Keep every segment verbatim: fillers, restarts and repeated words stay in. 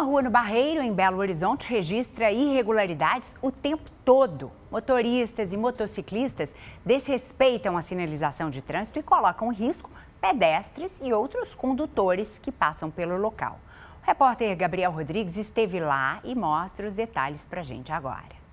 Uma rua no Barreiro, em Belo Horizonte, registra irregularidades o tempo todo. Motoristas e motociclistas desrespeitam a sinalização de trânsito e colocam em risco pedestres e outros condutores que passam pelo local. O repórter Gabriel Rodrigues esteve lá e mostra os detalhes pra gente agora.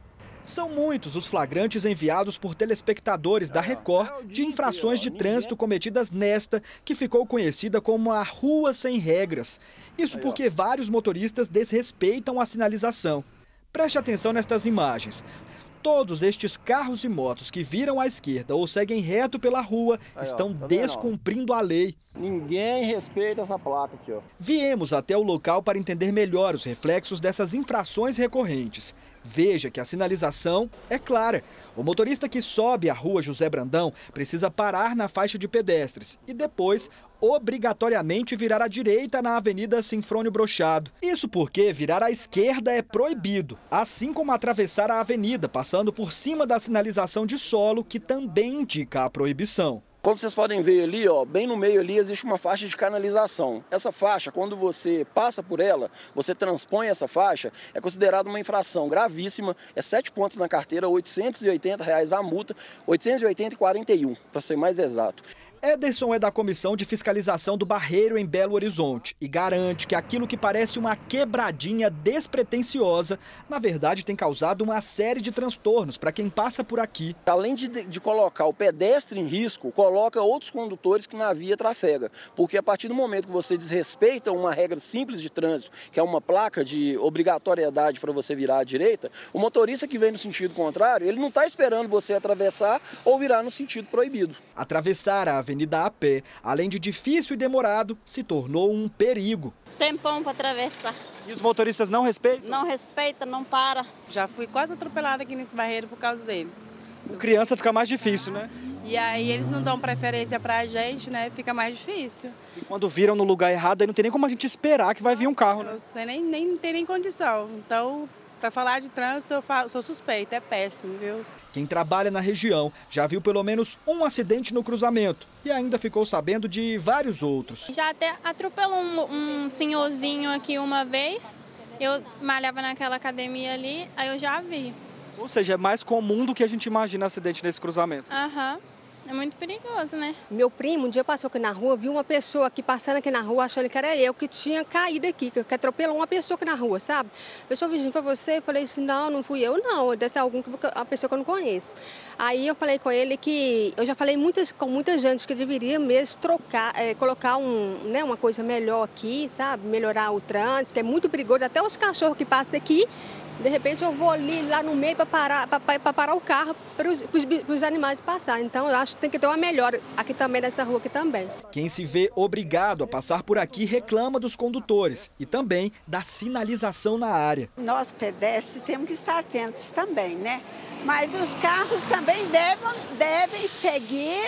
São muitos os flagrantes enviados por telespectadores da Record de infrações de trânsito cometidas nesta, que ficou conhecida como a Rua Sem Regras. Isso porque vários motoristas desrespeitam a sinalização. Preste atenção nestas imagens. Todos estes carros e motos que viram à esquerda ou seguem reto pela rua estão descumprindo a lei. Ninguém respeita essa placa aqui, ó. Viemos até o local para entender melhor os reflexos dessas infrações recorrentes. Veja que a sinalização é clara. O motorista que sobe a rua José Brandão precisa parar na faixa de pedestres e depois, obrigatoriamente, virar à direita na Avenida Sinfrônio Brochado. Isso porque virar à esquerda é proibido, assim como atravessar a avenida, passando por cima da sinalização de solo, que também indica a proibição. Como vocês podem ver ali, ó, bem no meio ali existe uma faixa de canalização. Essa faixa, quando você passa por ela, você transpõe essa faixa, é considerada uma infração gravíssima, é sete pontos na carteira, oitocentos e oitenta reais a multa, oitocentos e oitenta reais e quarenta e um, para ser mais exato. Ederson é da Comissão de Fiscalização do Barreiro em Belo Horizonte e garante que aquilo que parece uma quebradinha despretensiosa, na verdade tem causado uma série de transtornos para quem passa por aqui. Além de, de colocar o pedestre em risco, coloca outros condutores que na via trafega, porque a partir do momento que você desrespeita uma regra simples de trânsito, que é uma placa de obrigatoriedade para você virar à direita, o motorista que vem no sentido contrário, ele não está esperando você atravessar ou virar no sentido proibido. Atravessar a avenida a pé, além de difícil e demorado, se tornou um perigo. Tempão para atravessar. E os motoristas não respeitam? Não respeita, não para. Já fui quase atropelada aqui nesse barreiro por causa dele. Com criança fica mais difícil, né? E aí eles não dão preferência pra gente, né? Fica mais difícil. E quando viram no lugar errado, aí não tem nem como a gente esperar que vai vir um carro, né? Não tem nem, nem, não tem nem condição. Então, para falar de trânsito, eu falo, sou suspeita, é péssimo, viu? Quem trabalha na região já viu pelo menos um acidente no cruzamento e ainda ficou sabendo de vários outros. Já até atropelou um, um senhorzinho aqui uma vez, eu malhava naquela academia ali, aí eu já vi. Ou seja, é mais comum do que a gente imagina acidente nesse cruzamento. Aham. É muito perigoso, né? Meu primo um dia passou aqui na rua, viu uma pessoa aqui passando aqui na rua, achando que era eu que tinha caído aqui, que atropelou uma pessoa aqui na rua, sabe? A pessoa vizinha, foi você? Eu falei assim, não, não fui eu não, deve ser algum, uma pessoa que eu não conheço. Aí eu falei com ele que, eu já falei muitas, com muita gente que deveria mesmo trocar, é, colocar um, né, uma coisa melhor aqui, sabe? Melhorar o trânsito, que é muito perigoso, até os cachorros que passam aqui. De repente eu vou ali lá no meio para parar, para parar o carro para os, para os animais passar. Então eu acho que tem que ter uma melhora aqui também nessa rua aqui também. Quem se vê obrigado a passar por aqui reclama dos condutores e também da sinalização na área. Nós pedestres temos que estar atentos também, né? Mas os carros também devem, devem seguir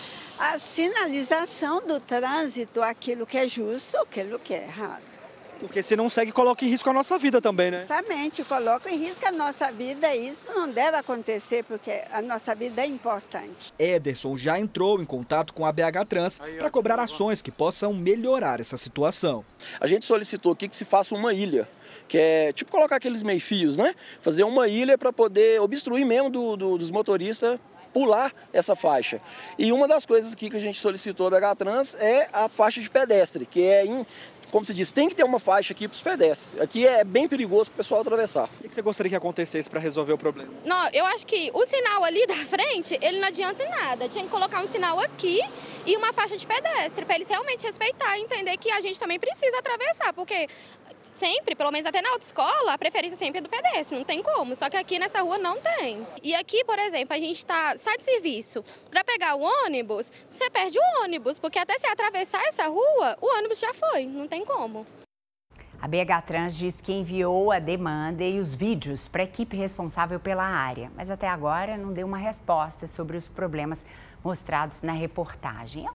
a sinalização do trânsito, aquilo que é justo, aquilo que é errado. Porque se não segue, coloca em risco a nossa vida também, né? Exatamente, coloca em risco a nossa vida. Isso não deve acontecer, porque a nossa vida é importante. Ederson já entrou em contato com a B H Trans para cobrar ações que possam melhorar essa situação. A gente solicitou aqui que se faça uma ilha, que é tipo colocar aqueles meio-fios, né? Fazer uma ilha para poder obstruir mesmo do, do, dos motoristas pular essa faixa. E uma das coisas aqui que a gente solicitou da B H Trans é a faixa de pedestre, que é em... Como se diz, tem que ter uma faixa aqui para os pedestres. Aqui é bem perigoso para o pessoal atravessar. O que você gostaria que acontecesse para resolver o problema? Não, eu acho que o sinal ali da frente, ele não adianta em nada. Tinha que colocar um sinal aqui e uma faixa de pedestre, para eles realmente respeitar e entender que a gente também precisa atravessar, porque sempre, pelo menos até na autoescola, a preferência sempre é do pedestre, não tem como, só que aqui nessa rua não tem. E aqui, por exemplo, a gente tá, sai de serviço, para pegar o ônibus, você perde o ônibus, porque até você atravessar essa rua, o ônibus já foi, não tem como. A B H Trans diz que enviou a demanda e os vídeos para a equipe responsável pela área, mas até agora não deu uma resposta sobre os problemas mostrados na reportagem.